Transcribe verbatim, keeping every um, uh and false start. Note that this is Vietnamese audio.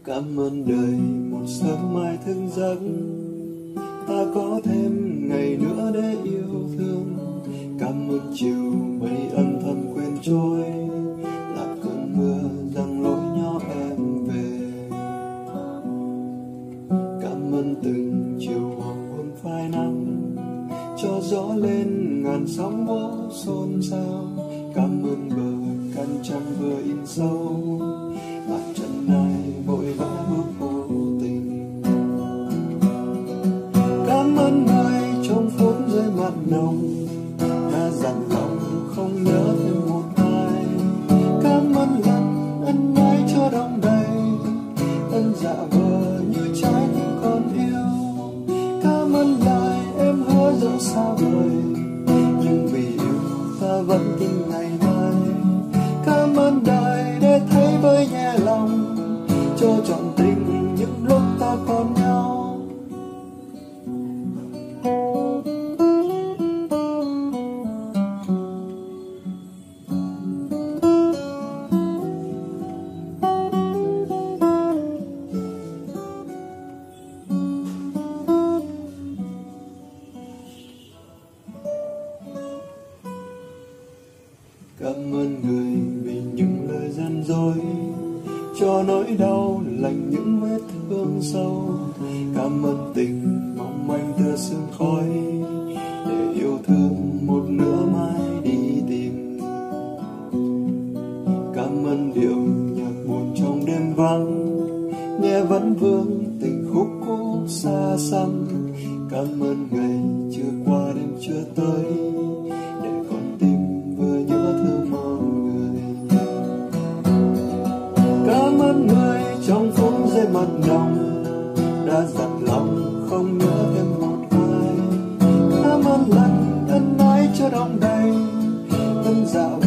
Cảm ơn đời một sớm mai thức giấc, ta có thêm ngày nữa để yêu thương. Cảm ơn chiều mây âm thầm quên trôi, là cơn mưa giăng lối nhỏ em về. Cảm ơn từng chiều hoàng hôn phai nắng, cho gió lên ngàn sóng vỗ xôn xao. Cảm ơn bờ cằn trăng vừa in sâu, bàn chân ai vội vã bước vô tình. Cảm ơn người trong phút giây mặn nồng, đã dặn lòng không nhớ thêm một ai. Cảm ơn lần ân ái cho đong đầy, ân dạ vờ như trái tim còn yêu. Cảm ơn lời em hứa dẫu xa vời, nhưng vì yêu ta vẫn tin ngày mai. Cảm ơn đời để thấy với nhẹ lòng, cho trọn tình những lúc ta còn nhau. Cảm ơn người vì những lời gian dối, cho nỗi đau lành những vết thương sâu. Cảm ơn tình mong manh tựa sương khói, để yêu thương một nửa mai đi tìm. Cảm ơn điệu nhạc buồn trong đêm vắng, nghe vẫn vương tình khúc cũ xa xăm. Cảm ơn ngày chưa qua đêm chưa tới, để con tim vừa nhớ thương mọi người. Cảm ơn người trong phút giây mặn nồng, đã dặn lòng không nhớ thêm một ai. Cảm ơn lần ân ái cho đong đầy, ân dạ